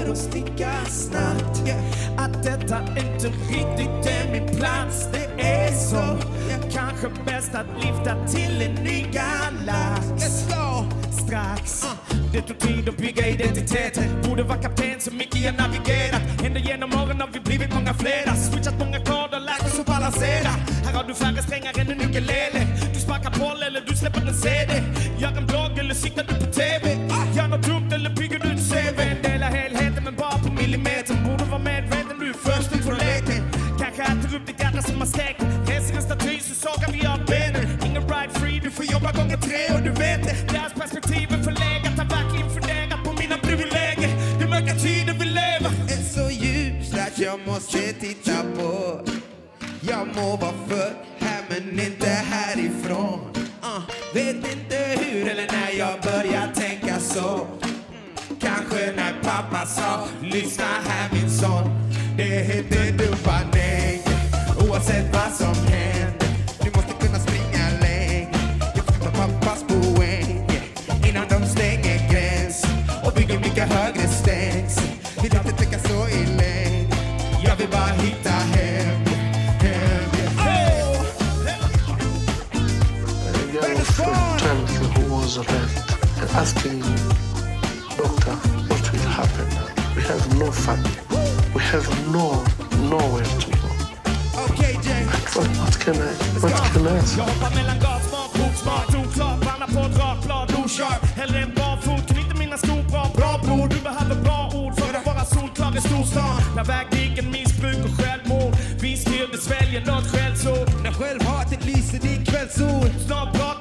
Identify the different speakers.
Speaker 1: för att sticka snabbt. Att detta inte riktigt är min plats. Det är så, kanske bäst att lyfta till en ny galax. Strax, det tog tid att bygga identiteten. Borde vara kapten så mycket jag navigerat. Ändå genom åren har vi blivit många flera. Switchat många koder, lärt oss att balansera. Här har du färre strängar än en ukulele. Du sparkar boll eller du släpper en CD. Gör en blogg eller cyklar du på TV. Gör något dumt eller bygger du ett CV. En del av helheten men bara på millimeter. Borde vara medveten, du är först ut från leken. Kanske äter upp ditt hjärta som man stekt. Reser en staty så sågar vi av benen. Ingen ride free, du får jobba gånger 3 och du vet det. Deras perspektiv är förlegat, har verkligen funderat på mina privilegier. Det mörka tiden vi lever är så ljus att jag måste titta på. Jag må vara född här men inte härifrån. Vet inte hur eller när jag börjar tänka så. Kanske när pappa sa, lyssna här min son. Det heter dubbandäng. Oavsett vad som händer, du måste kunna springa längre. Jag fattar pappas poäng innan de stänger gräns och bygger mycket högre stängs. Vill inte tänka så i längd. Jag vill bara hitta hem.
Speaker 2: Who was left and asking doctor what will happen now. We have no family. We have nowhere to go.
Speaker 1: Okay, Jay.
Speaker 2: What can I ask?
Speaker 1: Jag hoppar mellan gatsmak, boksmak, oklart. Vandrar på ett rakblad, osharp. Hellre en barfot, knyter mina skor bra bror. Du behöver bra ord för att vara solklar i storstan. När vägdiken, missbruk och självmord. Vi styr, det sväljer något skällsord. När självhatet lyser din kvällsord. Snart bra